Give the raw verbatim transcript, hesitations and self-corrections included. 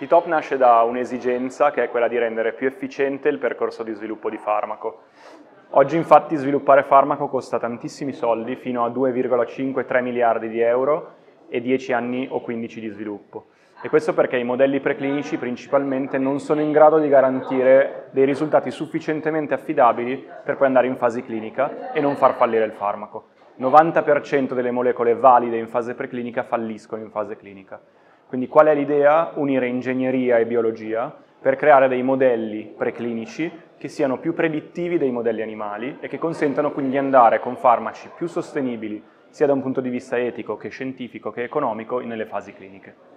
T-Top nasce da un'esigenza che è quella di rendere più efficiente il percorso di sviluppo di farmaco. Oggi infatti sviluppare farmaco costa tantissimi soldi, fino a due virgola cinque tre miliardi di euro e dieci anni o quindici di sviluppo. E questo perché i modelli preclinici principalmente non sono in grado di garantire dei risultati sufficientemente affidabili per poi andare in fase clinica e non far fallire il farmaco. Il novanta per cento delle molecole valide in fase preclinica falliscono in fase clinica. Quindi qual è l'idea? Unire ingegneria e biologia per creare dei modelli preclinici che siano più predittivi dei modelli animali e che consentano quindi di andare con farmaci più sostenibili sia da un punto di vista etico che scientifico che economico nelle fasi cliniche.